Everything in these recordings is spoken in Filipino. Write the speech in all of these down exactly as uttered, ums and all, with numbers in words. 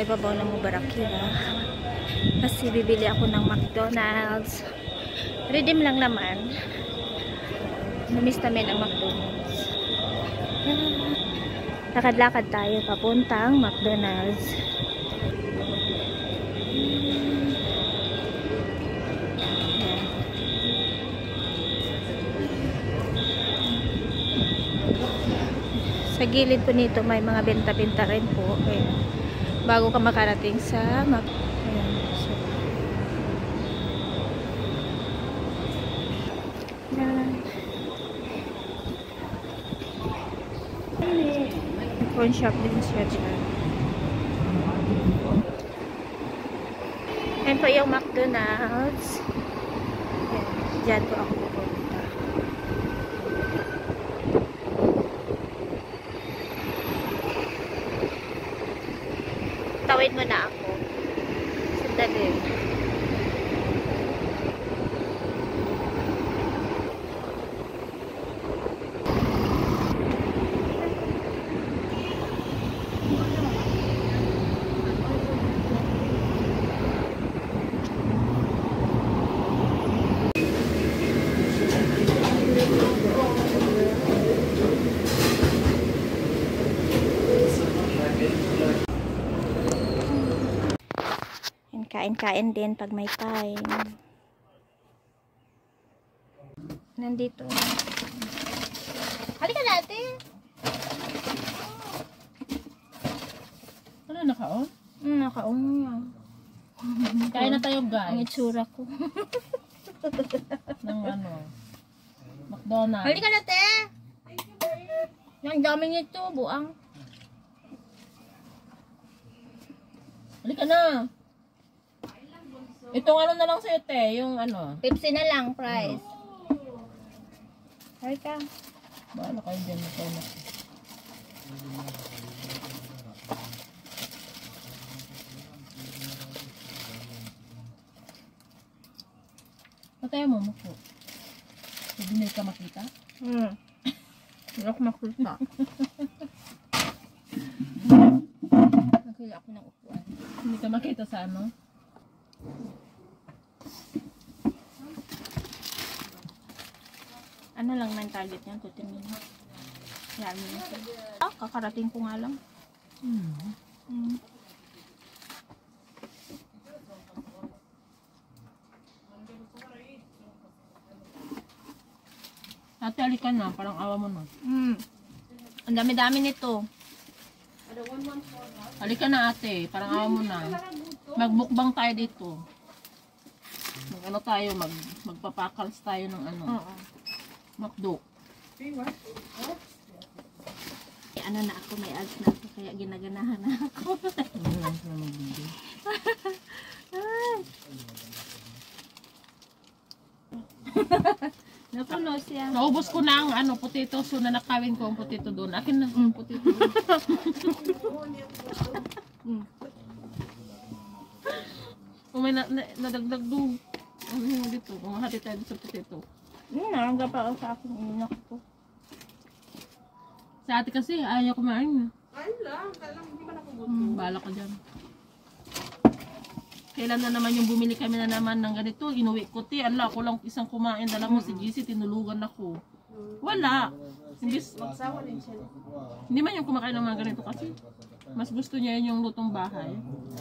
ibabaw ng Mubarakira. Kasi bibili ako ng McDonald's. Redeem lang naman. Namiss namin ang McDonald's. Lakad-lakad tayo papuntang McDonald's. Sa gilid po nito may mga benta-benta rin po. Ayan. Bago ka makarating sa Mac. Ayan. So, ayan. Phone shop din siya dyan. Ayan po yung McDonald's. Ayan. Dyan po ako pupunta. Tawid mo na ako. Sandali. Kain-kain din pag may time. Nandito. Halika natin. Ano, nakaon? Hmm, nakaon yan. Kain na tayo, guys. Ang itsura ko. Ng ano, McDonald's. Halika natin. Yung dami nito, buang. Halika na. Itong ano na lang sa'yo, te. Yung ano. Pepsi na lang, price. Halika. Bahala kayo dyan. Ito na. Patay mo mo po. Hindi nila ka makita? Hmm. Hindi ako makita. Nakila ako ng upuan. Hindi ka makita sa ano? Ano lang na yung target niya? two minutes. Yan minutes. Ah, kakarating ko nga lang. Hmm. Hmm. Ate, halika na. Parang awa mo na. Hmm. Ang dami-dami nito. Halika na, ate. Parang awa mo na. Magbukbang tayo dito. Mag ano tayo, mag magpapakals tayo ng ano. Oo. McDo. Eh, ano na ako, may ads na ako, kaya ginaganahan na ako. Napuno siya. Naubos ko na ang ano, potato, so na nakawin ko ang potato doon. Akin na ang potato doon. Mm. Kung may na, na, nadagdag doon. Ano yung dito? Kung hati tayo sa potato. Yun na, ang gapa sa akin, inak ko. Sa ate kasi, ayaw niya kumain. Ayun lang, kailang hindi man ako gusto. Hmm, bala ka dyan. Kailan na naman yung bumili kami na naman ng ganito, inuwi ko, ti, ala, ako lang isang kumain, dala mo si G C, tinulugan ako. Wala. Imbis, Magsawa din siya. hindi man yung kumakain ng mga ganito kasi. Mas gusto niya yun yung lutong bahay.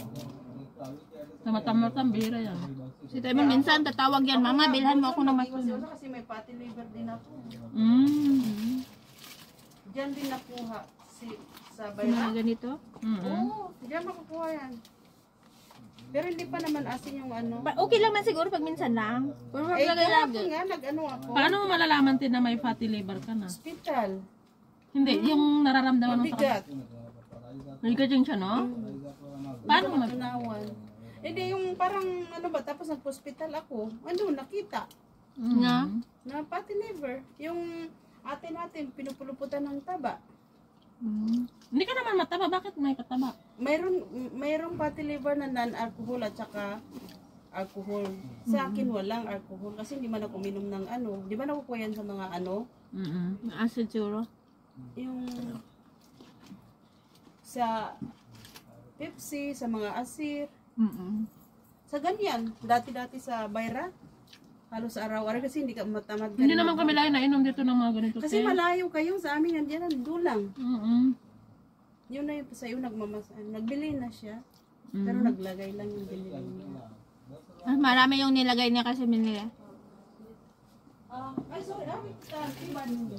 Sa matam-matam, bihira yan. Si Tayo minsan tatawag yan, mama, bilhan mo ako ng masunod. Kasi may fatty liver din ako. Mm. Diyan din nakuha si sa Yung bayra. mga ganito. Mm -hmm. Oo, diyan makukuha yan. Pero hindi pa naman asin yung ano. Pa okay lang man siguro pag minsan lang. Pero wag Eh, lagi kahapon lagi. nga, nag-ano ako. Paano mo malalaman din na may fatty liver ka na? Hospital. Hindi, yung nararamdaman mo sa Mabigat. Mabigat yung siya, no? Paano mo mag... Matunawan. Hindi, yung parang ano ba, tapos nag-hospital ako. Ano, nakita. Mm. Nga? Na fatty liver. Yung ate natin, pinupuluputan ng taba. Mm. Hindi ka naman mataba. Bakit may pataba? Mayroon, mayroong fatty liver na non-alcohol at saka alcohol. Sa akin walang alcohol kasi hindi man ako uminom ng ano. Di ba nakukuha yan sa mga ano? Mm -hmm. Acid siguro. Yung sa Pepsi, sa mga asir. Mm-mm. Sa ganyan, dati-dati sa Bayra, halos araw-araw kasi hindi ka matamad. Hindi naman kami lain na inom dito ng mga ganito. Kasi te. malayo kayo sa amin, nandiyan ang dulang. Mm-mm. Yun na yung sa iyo, nagmamas, nagbili na siya. Mm. Pero naglagay lang yung binili niya. Ah, marami yung nilagay niya kasi binili. Ah, ay sorry, ah, ta, iba nyo.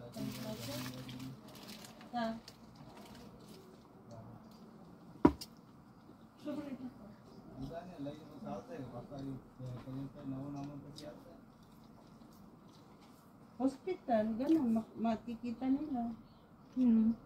Ta. Hospital, ganun, mak- makikita nila. Hmm.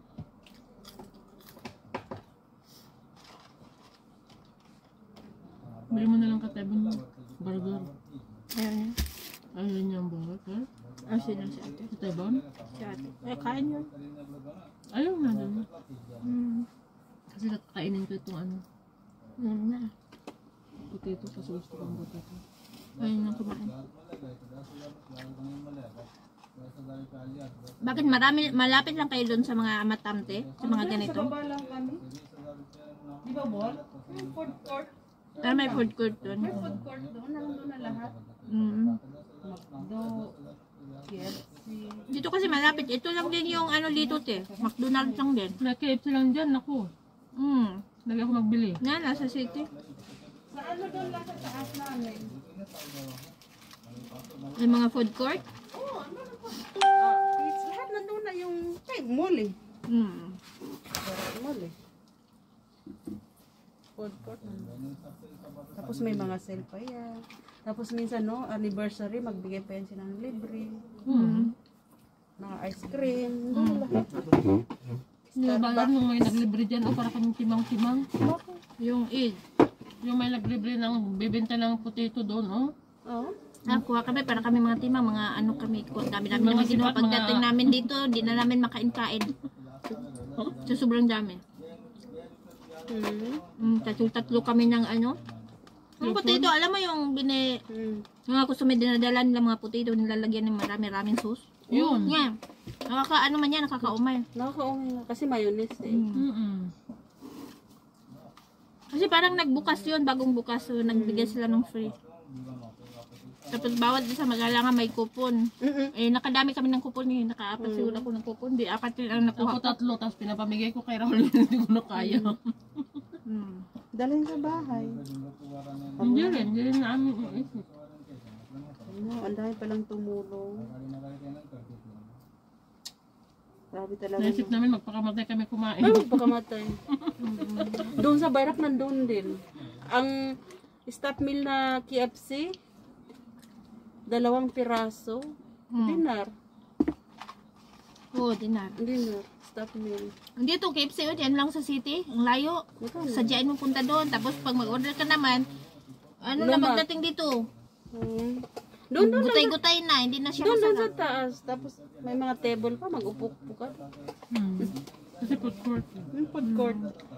Bili mo na lang katebon mo. Burger. Ayun niya. Ayun niya ang burger. Ah, sino si ate? Katebon? Si ate. Eh, kain yun. Ayaw na doon. Hmm. Kasi kakainin ko itong ano. Ayun na. Potato kasi gusto kong potato. Ayun na kumain. Bakit marami, malapit lang kayo doon sa mga matamte? Sa mga Doon ganito? Sa baba lang kami. Di ba, Bol? Yung food court. Ah, may food court doon. May food court doon. Nandun na lahat. Mm. McDo, K F C. Dito kasi malapit. Ito lang din yung ano dito, te. McDonald's lang din. May K F C lang dyan, ako. Hmm. Lagi ako magbili. Na, nasa city. Sa ano doon lang sa taas namin. May mga food court. Oo, ano na po? Ah, it's lahat nandun na yung kay mall eh. Hmm. Mall eh. Food court nandun. Tapos may mga sale pa yan. Tapos minsan no, anniversary, magbigay pa yan sila ng libre. Hmm. Mga ice cream. Doon lahat. Yung ba alam nung may naglibre dyan, o para kaming timang-timang. Yung Eid. Yung may naglibre ng bibenta ng potato doon, oh. Oo. Ah, kuha kami para kami mga timang, mga ano kami, kung dami namin Mga naman ginawa. sipat, Pagdating mga- namin dito, di na namin makain-kain. So, sobrang dami. Hmm. Mm, tatlo-tatlo kami ng ano. Yung potato, alam mo yung bine, Hmm. yung mga customer dinadala nila mga potato, nilalagyan ng marami-raming sauce. Yun. Yan. Nakaka, ano man yan, nakakaumay. Nakakaumay na. Kasi mayonnaise eh. Mm. Mm-mm. Kasi parang nagbukas yun, bagong bukas. So, nagbigay sila ng free. Tapos bawat isa magalangan may kupon. Mm-mm. Eh, nakadami kami ng kupon eh. Nakaapat siguro ako ng kupon. Di, apat din ang nakuha Ako ko. tatlo, tapos pinapamigay ko kay Raul, hindi ko na kaya. Hmm. Dalhin sa bahay. Hindi rin, hindi rin namin iisip. Ano, ang dami palang tumulong. Grabe talaga. Naisip namin magpakamatay kami kumain. Ay, magpakamatay. Doon sa barak nandun din. Ang stop meal na K F C, dalawang piraso. Hmm. Dinar. Oo, dinar. Dinar. Stop meal. Dito, K F C, oh, dyan lang sa city. Ang layo. Magkano? Sadyain mo punta doon. Tapos pag mag-order ka naman, ano na Luma. pagdating dito? Hmm. Doon, doon, doon. Gutay-gutay na. Hindi na siya Doon, doon sa masarap. taas. Tapos may mga table pa, mag-upo-upo ka. Hmm. Kasi food court. Yung food court.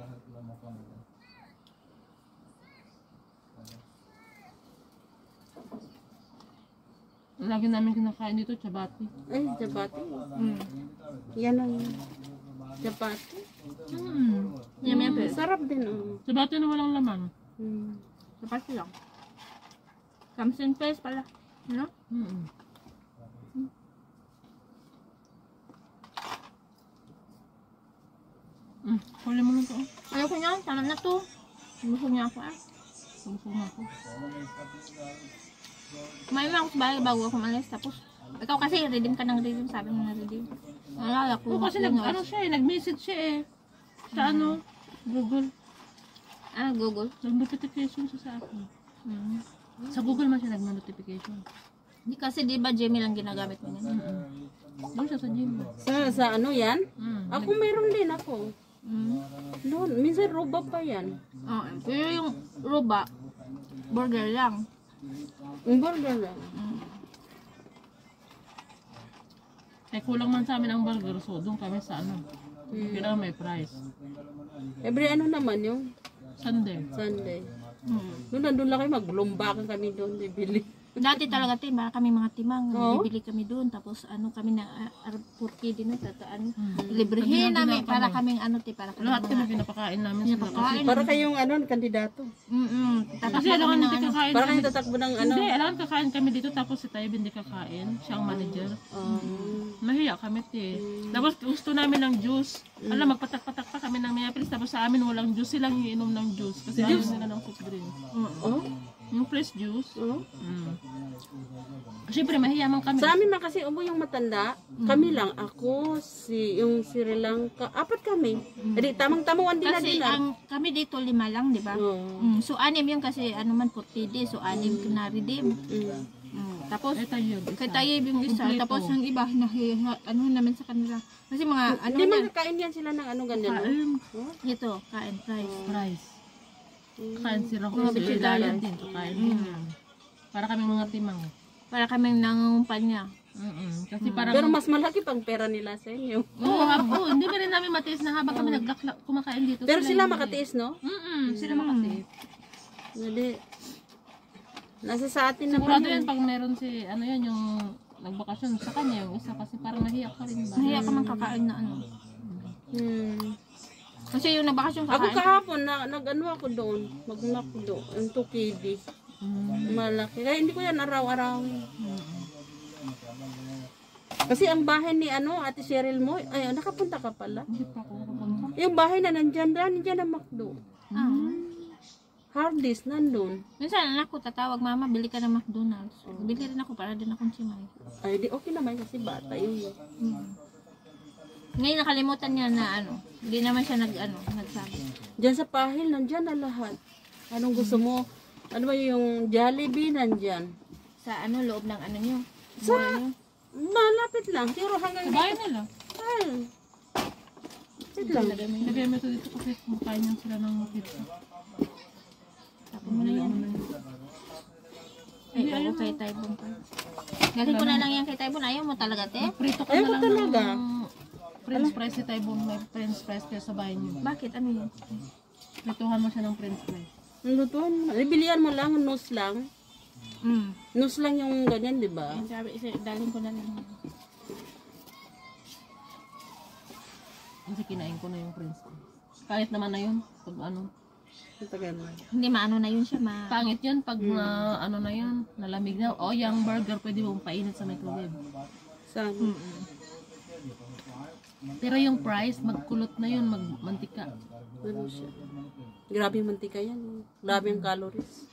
Lagi namin kinakain dito, chabati. Ay, chapati. Hmm. Yan ang chapati. Hmm. Yan, yan, yan. Sarap din. Oh. Chabati na walang laman. Hmm. Sapat lang. Kamsin pesos pala. Ano? Hmm. Hmm. Huli mo na ito. oh. Ayoko niya. Tama na to. Gusto niya ako ah. Gusto nga ako. Kumain lang ako sa bahay bago ako malis. Tapos, ikaw kasi redeem ka ng redeem. Sabi mo na redeem. Alala ko. Oo, kasi nag, ano siya eh, nag-message siya eh. Sa ano, Google. Ah, Google. Nag-notification siya sa akin. Hmm. Sa Google man siya nag-notification. Hindi kasi di ba Jamie lang ginagamit mo niyan? Doon siya sa gym. Sa, sa ano yan? Mm. Ako meron din ako. Hmm. Doon, minsan roba pa yan. Oh, pero yung roba, burger lang. Yung burger lang. Eh kulang man sa amin ang burger, so doon kami sa ano. Kailangan may price. Every ano naman yung Sunday. Sunday. Hmm. Doon nandun lang kayo, maglumbakan kami doon, bibili. Dati talaga tin, para kami mga timang, Oo. bibili kami doon, tapos ano kami na uh, forty din, tataan, Hmm. librihin Pag namin, ginagawa para kami. kaming ano, ti, para kami Lahat kami mga, pinapakain namin sila. pinapakain. Para kayong ano, kandidato. mm Kasi tapos alam kami hindi ng ano, kakain Para kami. kayo tatakbo ng ano. Hindi, alam kakain kami dito tapos si Tayo hindi kakain. Siya ang manager. Um, Nahiya kami te. Tapos gusto namin ng juice. Alam, magpatak-patak pa kami ng Mayapils. Tapos sa amin walang juice. Silang iinom ng juice. Kasi ayaw nila ng soft drinks. oh? Yung fresh juice. Oh? Mm. Siyempre, mahiyaman kami. Sa amin man kasi ubo yung matanda. Kami lang, ako, si yung Sri Lanka, apat kami. Edi tamang-tamuan din na kasi din. ah. ang, kami dito lima lang, di ba? Oo. Mm, so anim yun kasi ano man forty days, so anim kina-redeem. Mm. Mm, tapos, Eh, tayo yun. kay tayo yung isa, Kompleto. tapos yung iba, nahiya, ano naman sa kanila. Kasi mga, ano Hindi yan, magkakain yan sila ng ano ganyan. no? Kain. ito, kain price. Price. Kain si Rako. Mga Si bitsidaya. Dayan din. Kain din yan. Para kaming mga timang. Para kaming nangungumpanya. Mm-mm. Kasi parang... Pero mas malaki pang pera nila sa inyo. Oo, nga po. Hindi ba rin namin matiis na habang kami naglakla kumakain dito. Pero sila hindi. makatiis, no? Mm-mm, sila makatiis. Hindi. Nasa sa atin naman Sigurado yun. yan pag meron si, ano yan, yung nagbakasyon sa kanya, yung isa kasi parang nahiya ka rin ba? Nahiya ka man kakain na ano. Hmm. Kasi yung nabakasyon Ako kakain. kahapon, na, nag-ano ako doon. Mag-una ako doon. Yung two K D. Mm. Malaki. Kaya hindi ko yan araw-araw. Kasi ang bahay ni ano, Ate Cheryl mo, ay nakapunta ka pala. Hindi pa ako nakapunta. Yung bahay na nandyan, dyan, nandyan ang McDo. Ah. Hardest, nandun. Minsan anak ko tatawag, mama, bili ka ng McDonald's. Bili rin ako para din akong simay. Ay, di okay naman kasi bata yun. Mm. Ngayon nakalimutan niya na ano, hindi naman siya nag ano, nagsabi. Diyan sa pahil, nandyan na lahat. Anong gusto mo? Ano ba yung Jollibee nandyan? Sa ano loob ng ano niyo. Sa, Mura niyo. malapit lang. Siguro hanggang Sa bahay nila. Ay. Wait lang. Lagay mo ito dito kasi kumakain niyan sila ng pizza. Tapos mo na yan. Ay, oo, kay Taibon pa. Galing ko na lang yan kay Taibon. Ayaw mo talaga, te? Prito ka Ayaw na ko lang talaga. ng French fries si Taibon. May French fries kayo sa bahay niyo. Bakit? Ano yun? Prituhan mo siya ng French fries. Lutuan mo. Eh, bilihan mo lang, nose lang. Mm. Nose lang yung ganyan, di ba? Yan, sabi, isa- daling ko na lang. Kasi kinain ko na yung French fries. Kahit naman na yun. Pag ano. Tagal na. Hindi maano na yun siya, ma... Pangit yun pag na ano na yun. Nalamig na. O, yung burger pwede mong painit sa microwave. Saan? Pero yung fries, magkulot na yun. Magmantika. Ano siya? Grabe yung mantika yan. Grabe yung calories.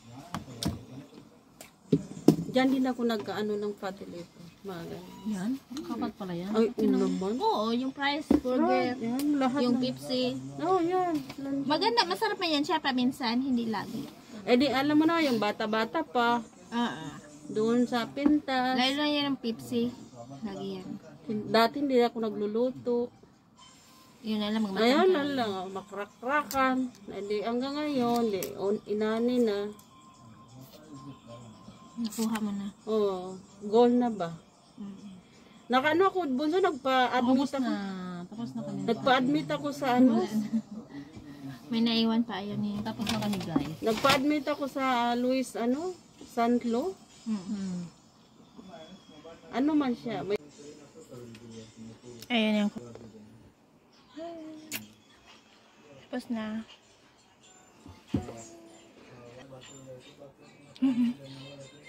Diyan din ako nagkaano ng fatty liver. Mga ganun. Yan. Kapat pala yan. Ay, oo naman. Oo, yung price burger, Yan, lahat yung ng... Pepsi. Oh, yan. Lan- Maganda, masarap na yan siya paminsan, hindi lagi. Eh di, alam mo na, yung bata-bata pa. Ah, Doon sa pintas. lalo na yan ang Pepsi. Lagi yan. Dati hindi ako nagluluto. Yun na lang, Ayan magmatanggal. na lang, oh, makrak-krakan. Hindi, hanggang ngayon, di, on, inani na. Nakuha mo na. Oh, goal na ba? Nakaano ako, bunso, nagpa-admit Ubus ako. na. Tapos na kami. Nagpa-admit ako sa ano? May naiwan pa ayaw niya. Tapos na kami guys. Nagpa-admit ako sa Luis, ano? Santlo? Hmm. Ano man siya? May... Ayan yung... Tapos na.